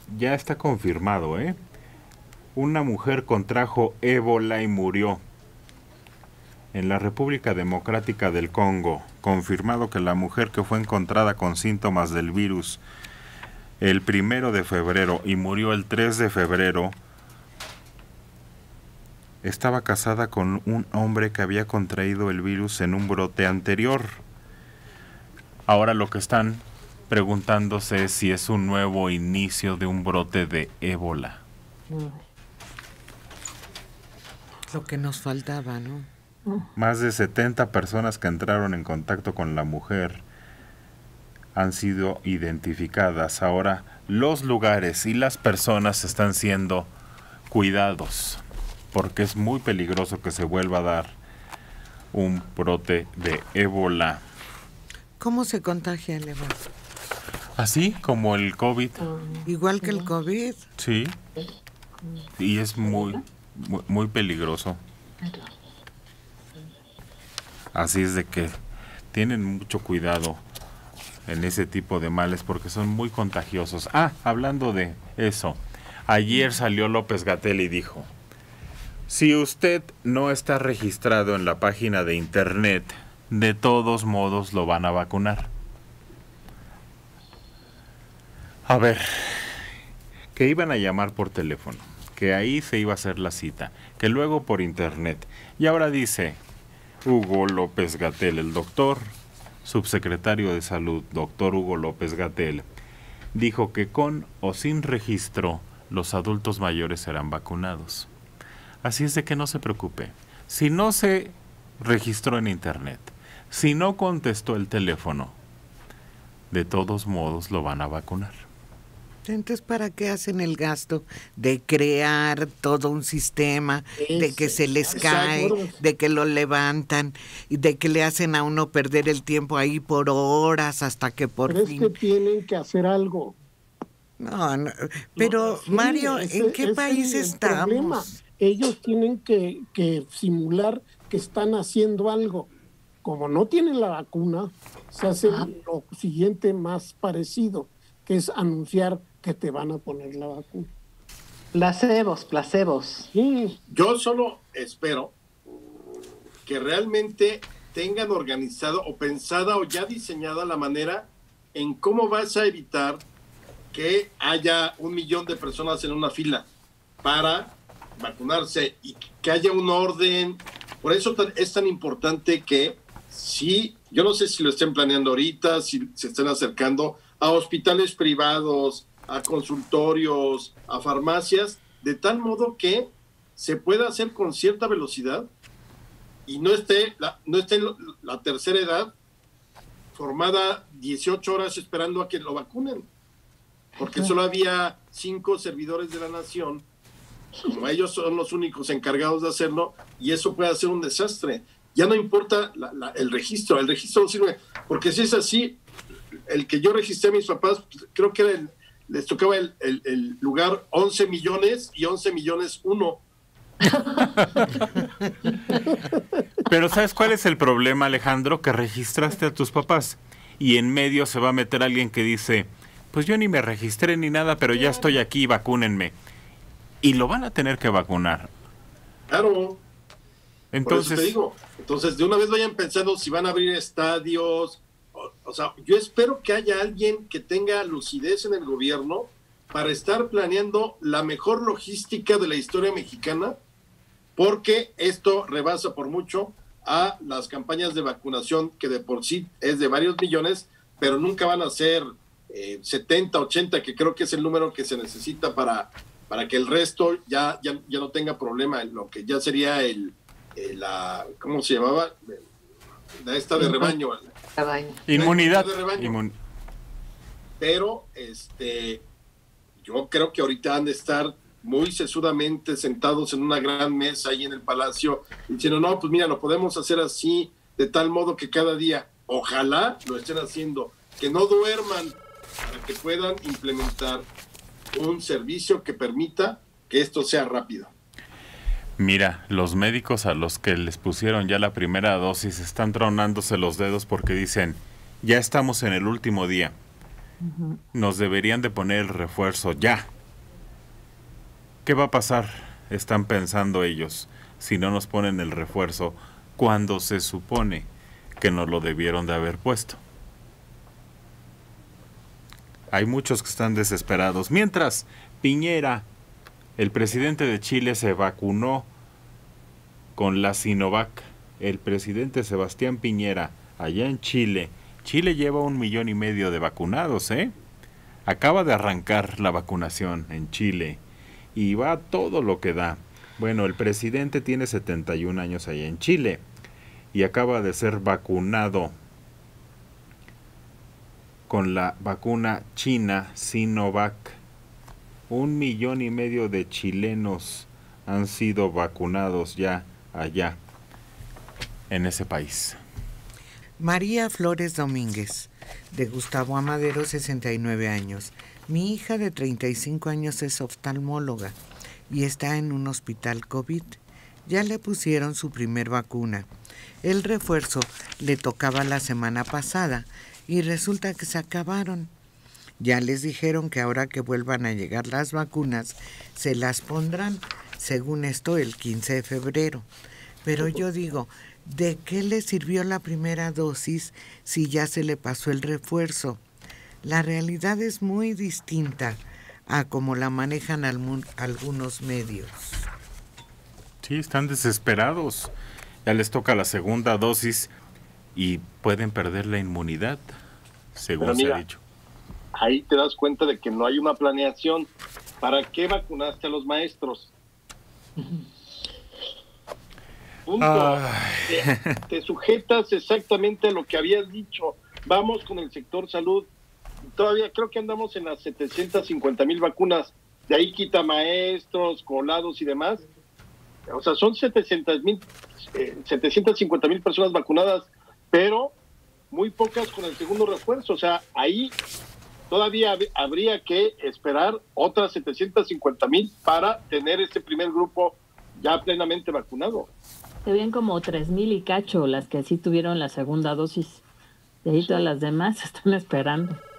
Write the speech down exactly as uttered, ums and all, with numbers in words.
ya está confirmado, ¿eh? Una mujer contrajo ébola y murió en la República Democrática del Congo. Confirmado que la mujer que fue encontrada con síntomas del virus el primero de febrero y murió el tres de febrero estaba casada con un hombre que había contraído el virus en un brote anterior. Ahora lo que están preguntándose es si es un nuevo inicio de un brote de ébola. Lo que nos faltaba, ¿no? Más de setenta personas que entraron en contacto con la mujer han sido identificadas. Ahora los lugares y las personas están siendo cuidados, porque es muy peligroso que se vuelva a dar un brote de ébola. ¿Cómo se contagia el ébola? Así como el COVID. Igual que el COVID. Sí. Y es muy, muy, muy peligroso. Así es de que tienen mucho cuidado en ese tipo de males porque son muy contagiosos. Ah, hablando de eso, ayer salió López-Gatell y dijo: si usted no está registrado en la página de internet, de todos modos lo van a vacunar. A ver, que iban a llamar por teléfono, que ahí se iba a hacer la cita, que luego por internet. Y ahora dice Hugo López-Gatell, el doctor, subsecretario de Salud, doctor Hugo López-Gatell, dijo que con o sin registro los adultos mayores serán vacunados. Así es de que no se preocupe. Si no se registró en internet, si no contestó el teléfono, de todos modos lo van a vacunar. Entonces, ¿para qué hacen el gasto de crear todo un sistema, es, de que se les cae, de que lo levantan y de que le hacen a uno perder el tiempo ahí por horas hasta que por pero fin... es que tienen que hacer algo. No, no pero no, sí, Mario, ese, ¿en qué país el, el estamos? Problema. Ellos tienen que, que simular que están haciendo algo. Como no tienen la vacuna, se hace ah. lo siguiente más parecido, que es anunciar que te van a poner la vacuna. Placebos, placebos. Sí. Yo solo espero que realmente tengan organizado o pensada o ya diseñada la manera en cómo vas a evitar que haya un millón de personas en una fila para vacunarse y que haya un orden. Por eso es tan importante que sí, yo no sé si lo estén planeando ahorita, si se están acercando a hospitales privados, a consultorios, a farmacias, de tal modo que se pueda hacer con cierta velocidad y no esté la, no esté la tercera edad formada dieciocho horas esperando a que lo vacunen, porque solo había cinco servidores de la nación, como ellos son los únicos encargados de hacerlo, y eso puede ser un desastre. Ya no importa la, la, el registro, el registro no sirve, porque si es así, el que yo registré a mis papás, creo que era el, les tocaba el, el, el lugar once millones y once millones uno. Pero ¿sabes cuál es el problema, Alejandro? Que registraste a tus papás y en medio se va a meter alguien que dice: pues yo ni me registré ni nada, pero ya estoy aquí, vacúnenme. Y lo van a tener que vacunar. Claro. Entonces, por eso te digo, entonces de una vez vayan pensando si van a abrir estadios. O, o sea, yo espero que haya alguien que tenga lucidez en el gobierno para estar planeando la mejor logística de la historia mexicana, porque esto rebasa por mucho a las campañas de vacunación, que de por sí es de varios millones, pero nunca van a ser eh, setenta, ochenta, que creo que es el número que se necesita para, para que el resto ya, ya, ya no tenga problema, lo que ya sería el, el la, ¿cómo se llamaba? La esta de rebaño. rebaño. Inmunidad. De rebaño. Inmun... Pero este, yo creo que ahorita han de estar muy sesudamente sentados en una gran mesa ahí en el Palacio, diciendo, no, pues mira, lo podemos hacer así, de tal modo que cada día, ojalá lo estén haciendo, que no duerman, para que puedan implementar un servicio que permita que esto sea rápido. Mira, los médicos a los que les pusieron ya la primera dosis están tronándose los dedos porque dicen, ya estamos en el último día, uh-huh. nos deberían de poner el refuerzo ya, ¿Qué va a pasar? Están pensando ellos, si no nos ponen el refuerzo cuando se supone que nos lo debieron de haber puesto. Hay muchos que están desesperados. Mientras, Piñera, el presidente de Chile, se vacunó con la Sinovac. El presidente Sebastián Piñera, allá en Chile. Chile lleva un millón y medio de vacunados, ¿eh? Acaba de arrancar la vacunación en Chile y va todo lo que da. Bueno, el presidente tiene setenta y un años allá en Chile y acaba de ser vacunado con la vacuna china Sinovac. Un millón y medio de chilenos han sido vacunados ya allá en ese país. María Flores Domínguez, de Gustavo Amadero, sesenta y nueve años. Mi hija de treinta y cinco años es oftalmóloga y está en un hospital COVID. Ya le pusieron su primer vacuna. El refuerzo le tocaba la semana pasada y resulta que se acabaron. Ya les dijeron que ahora que vuelvan a llegar las vacunas, se las pondrán, según esto, el quince de febrero. Pero yo digo, ¿de qué le sirvió la primera dosis si ya se le pasó el refuerzo? La realidad es muy distinta a como la manejan algunos medios. Sí, están desesperados. Ya les toca la segunda dosis y pueden perder la inmunidad, según Pero mira, se ha dicho. Ahí te das cuenta de que no hay una planeación. ¿Para qué vacunaste a los maestros? Punto. Te, te sujetas exactamente a lo que habías dicho. Vamos con el sector salud. Todavía creo que andamos en las setecientas cincuenta mil vacunas. De ahí quita maestros, colados y demás. O sea, son setecientas mil, eh, setecientas cincuenta mil personas vacunadas, pero muy pocas con el segundo refuerzo. O sea, ahí todavía hab- habría que esperar otras setecientas cincuenta mil para tener este primer grupo ya plenamente vacunado. Se ven como tres mil y cacho las que sí tuvieron la segunda dosis. De ahí todas las demás están esperando.